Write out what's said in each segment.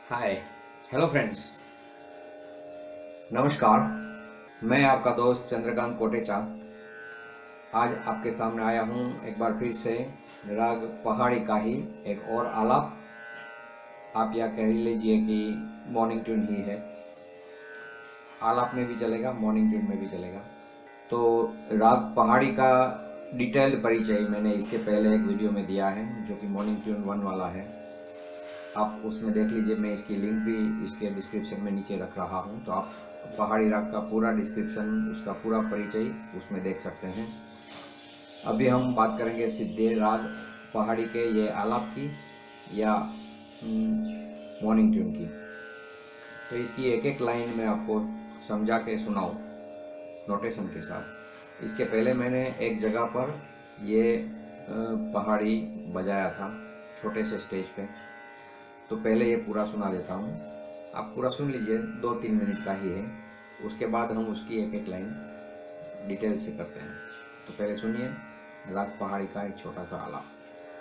Hi hello friends, नमस्कार। मैं आपका दोस्त चंद्रकांत कोटेचा आज आपके सामने आया हूँ एक बार फिर से राग पहाड़ी का ही एक और आलाप। आप या कह लीजिए कि मॉर्निंग ट्यून ही है। आलाप में भी चलेगा, मॉर्निंग ट्यून में भी चलेगा। तो राग पहाड़ी का डिटेल्ड परिचय मैंने इसके पहले एक वीडियो में दिया है जो कि मॉर्निंग ट्यून 1 वाला है। आप उसमें देख लीजिए, मैं इसकी लिंक भी इसके डिस्क्रिप्शन में नीचे रख रहा हूँ, तो आप पहाड़ी राग का पूरा डिस्क्रिप्शन, उसका पूरा परिचय उसमें देख सकते हैं। अभी हम बात करेंगे सीधे राग पहाड़ी के ये आलाप की या मॉर्निंग ट्यून की। तो इसकी एक एक लाइन मैं आपको समझा के सुनाऊँ नोटेशन के साथ। इसके पहले मैंने एक जगह पर ये पहाड़ी बजाया था छोटे से स्टेज पे, तो पहले ये पूरा सुना देता हूँ। आप पूरा सुन लीजिए, 2-3 मिनट का ही है। उसके बाद हम उसकी एक एक लाइन डिटेल से करते हैं। तो पहले सुनिए राग पहाड़ी का एक छोटा सा आलाप।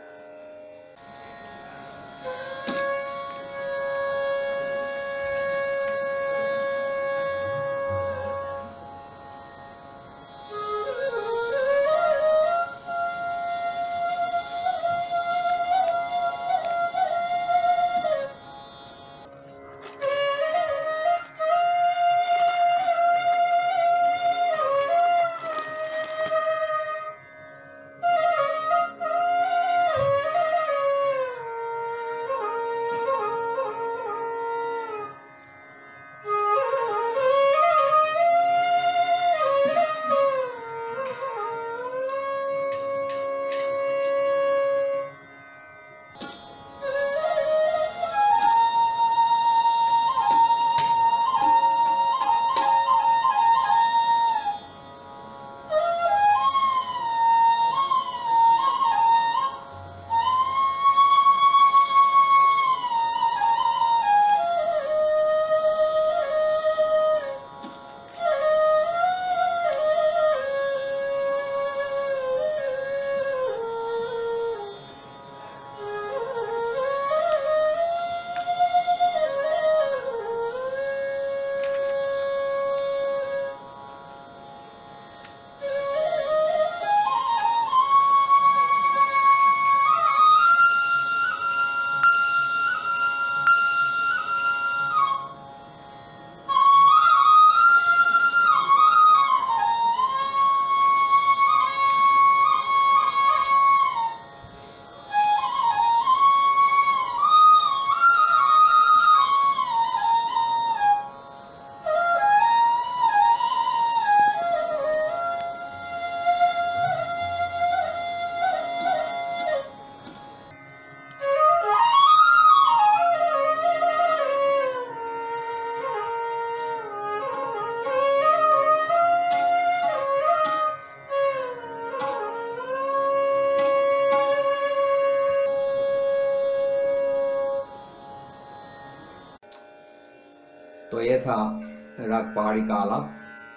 तो ये था राग पहाड़ी का आलाप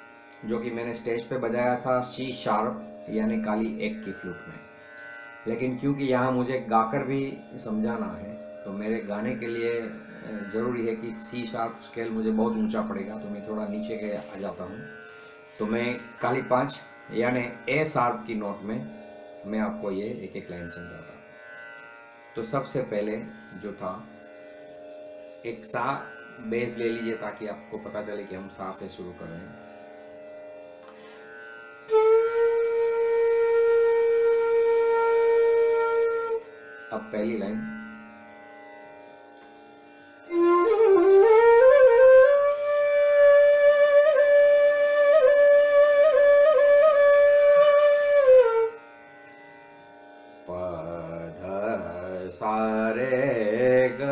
जो कि मैंने स्टेज पे बजाया था सी शार्प यानी काली एक की फ्लूट में। लेकिन क्योंकि यहाँ मुझे गाकर भी समझाना है, तो मेरे गाने के लिए ज़रूरी है कि सी शार्प स्केल मुझे बहुत ऊंचा पड़ेगा, तो मैं थोड़ा नीचे के आ जाता हूँ। तो मैं काली 5 यानी ए शार्प की नोट में मैं आपको ये एक एक लाइन समझाता हूँ। तो सबसे पहले जो था, एक सा बेस ले लीजिए ताकि आपको पता चले कि हम सा से शुरू कर रहे हैं। अब पहली लाइन, प ध सा रे ग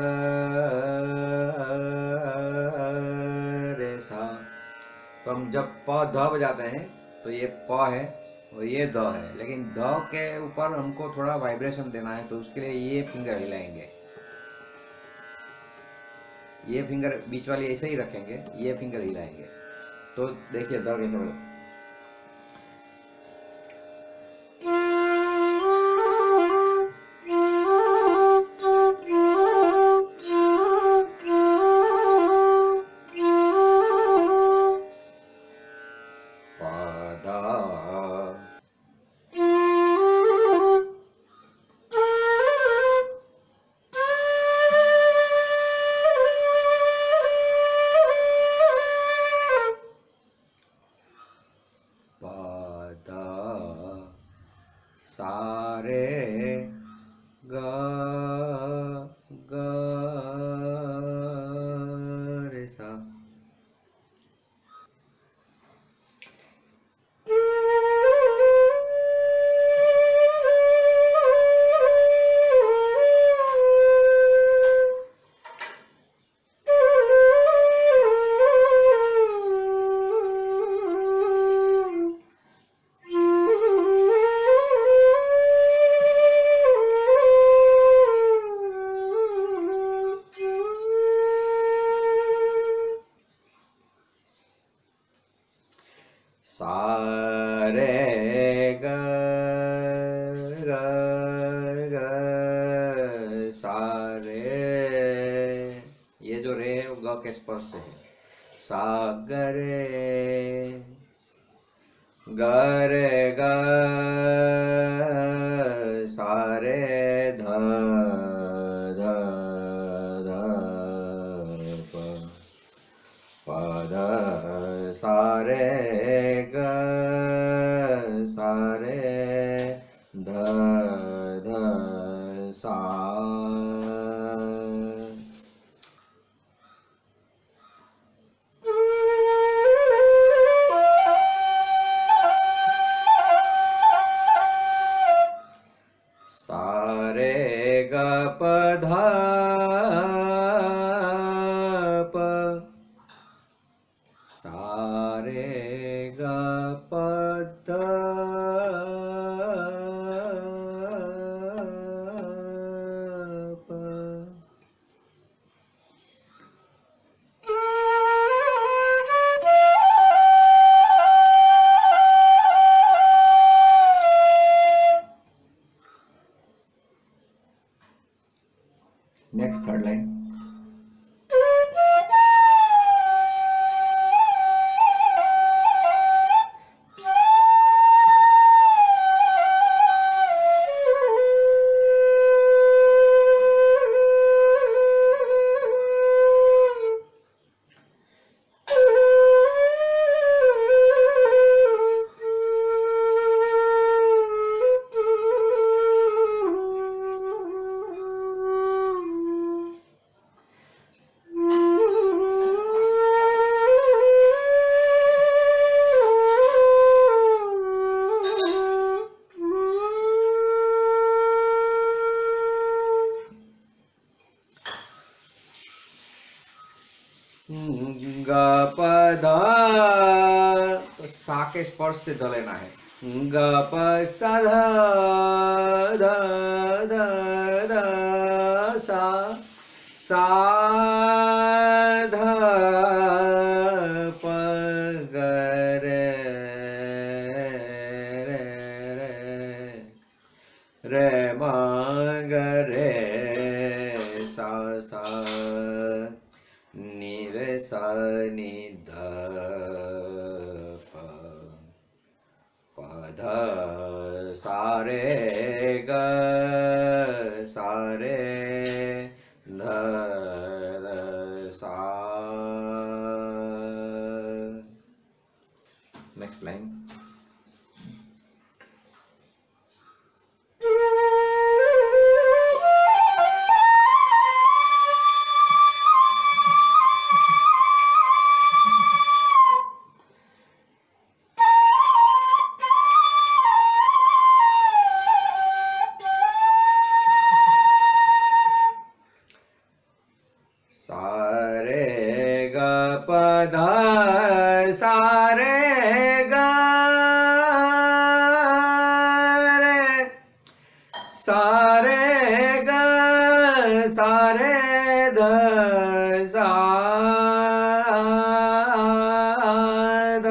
रे सा। तो हम जब प ध बजाते हैं तो ये प है और ये द है, लेकिन द के ऊपर हमको थोड़ा वाइब्रेशन देना है, तो उसके लिए ये फिंगर हिलाएंगे। ये फिंगर बीच वाली ऐसे ही रखेंगे, ये फिंगर हिलाएंगे। तो देखिए द कैसे बजा। सा रे ग ग ग सा रे। ये जो रे है वो ग के स्पर्श से है। सा ग रे ग रे ग सा रे ध ध ध प प ध सा रे ग सा रे ध ध सा। सा रे ग प ध प सा रे ग प ध प। Next third line. ग प ध तो सा के स्पर्श से ध लेना है। ग प सा ध ध ध ध सा सा ध प ग रे रे म ग रे सा सा नि रे सा नि ध प प ध सा रे ग सा रे ध ध सा। Next line. सा रे ग प ध सा रे ग रे सा रे ग सा रे ध सा ध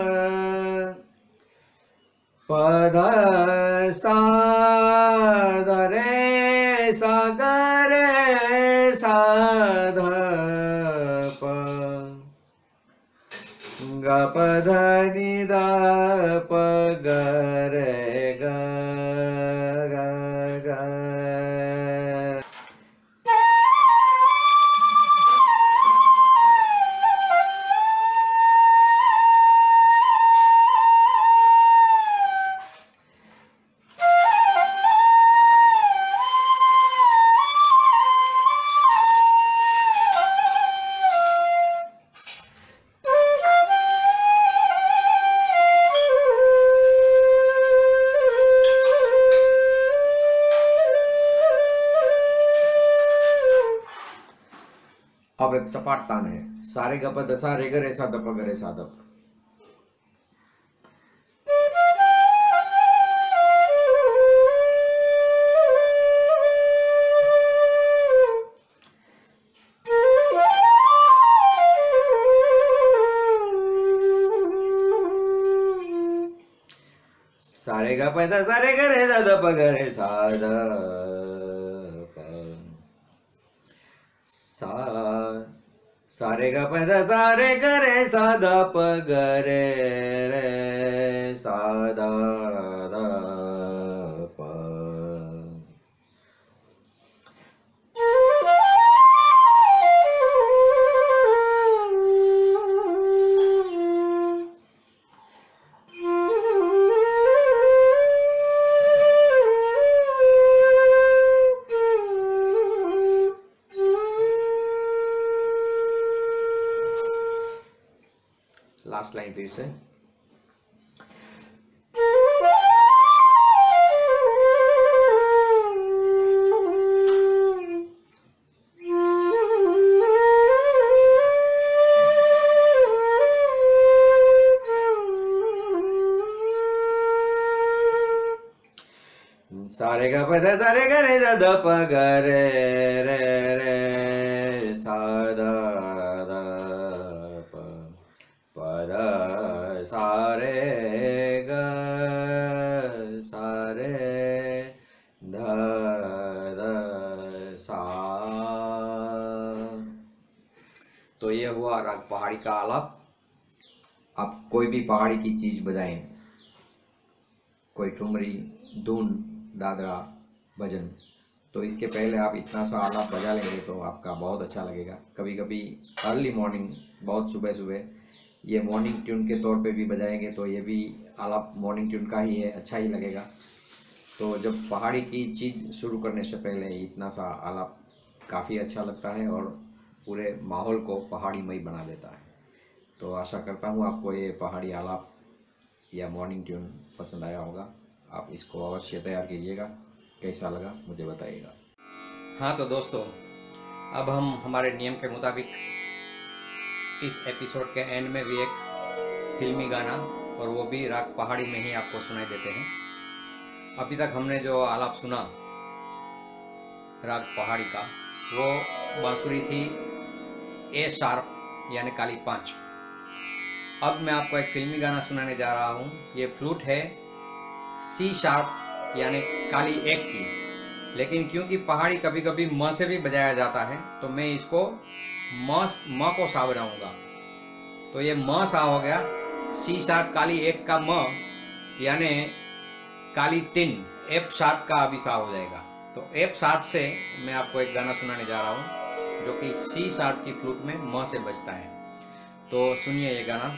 प ध सा ध रे सा ग रे सा ध प ग प ध नि ध प ग रे ग ग ग। अब एक सपाट तान है। सारे ग प ध सा रे ग रे सा ध प ग रे सा ध प। गा प ध सा रे ग रे ध ध प ग रे सा ध प सा रे ग प ध सा रे ग रे सा ध प ग रे रे सा ध ध प। लास्ट लाइन फिर से। सारे ग प ध सा रे ग रे ध ध प ग रे रे रे सा ध ध प प ध सा रे ग सा रे ध ध सा। तो ये हुआ राग पहाड़ी का आलाप। आप कोई भी पहाड़ी की चीज बजाएं, कोई ठुमरी, धुन, दादरा, भजन, तो इसके पहले आप इतना सा आलाप बजा लेंगे तो आपका बहुत अच्छा लगेगा। कभी कभी अर्ली मॉर्निंग, बहुत सुबह सुबह ये मॉर्निंग ट्यून के तौर पे भी बजाएंगे तो ये भी आलाप मॉर्निंग ट्यून का ही है, अच्छा ही लगेगा। तो जब पहाड़ी की चीज़ शुरू करने से पहले इतना सा आलाप काफ़ी अच्छा लगता है और पूरे माहौल को पहाड़ीमय बना देता है। तो आशा करता हूँ आपको ये पहाड़ी आलाप या मॉर्निंग ट्यून पसंद आया होगा। आप इसको अवश्य तैयार कीजिएगा, कैसा लगा मुझे बताइएगा। हाँ तो दोस्तों, अब हम हमारे नियम के मुताबिक इस एपिसोड के एंड में भी एक फिल्मी गाना, और वो भी राग पहाड़ी में ही आपको सुनाई देते हैं। अभी तक हमने जो आलाप सुना राग पहाड़ी का, वो बांसुरी थी ए शार्प यानी काली 5। अब मैं आपको एक फिल्मी गाना सुनाने जा रहा हूँ। ये फ्लूट है सी शार्प यानी काली 1 की, लेकिन क्योंकि पहाड़ी कभी कभी म से भी बजाया जाता है तो मैं इसको म को सा बनाऊंगा। तो ये म सा हो गया, सी शार्प काली 1 का म यानी काली 3 एफ शार्प का अभी सा हो जाएगा। तो एफ शार्प से मैं आपको एक गाना सुनाने जा रहा हूँ जो कि सी शार्प की फ्लूट में म से बजता है। तो सुनिए ये गाना।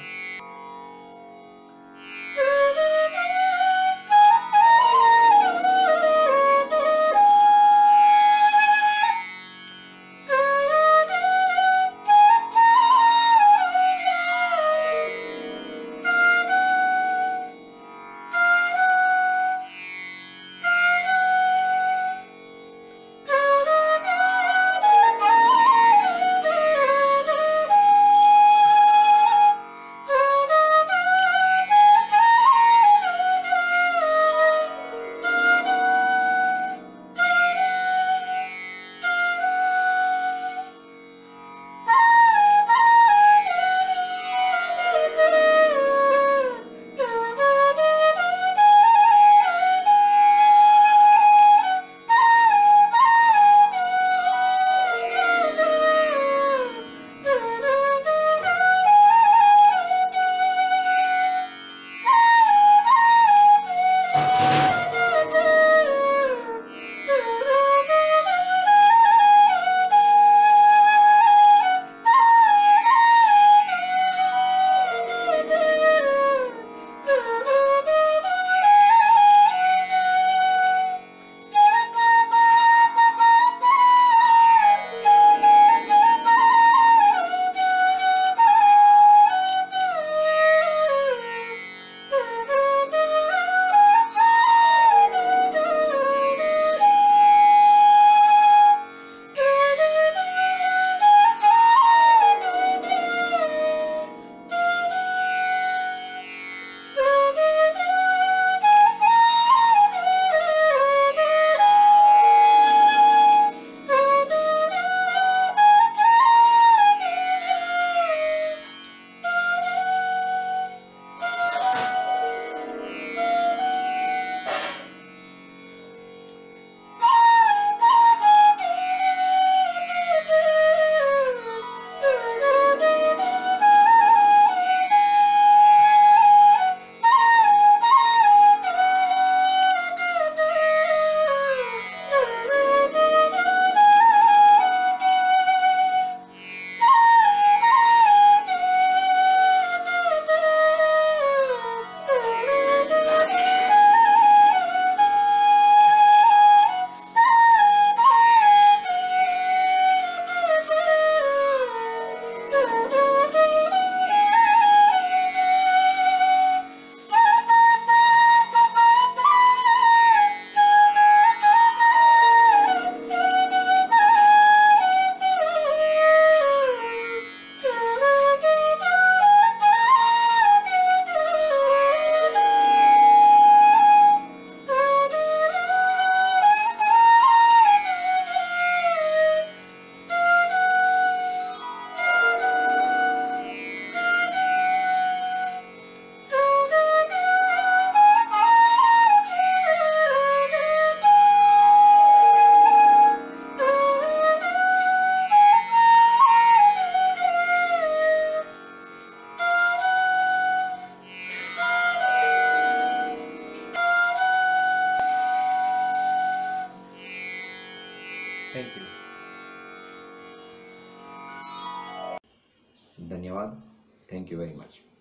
धन्यवाद। Thank you very much.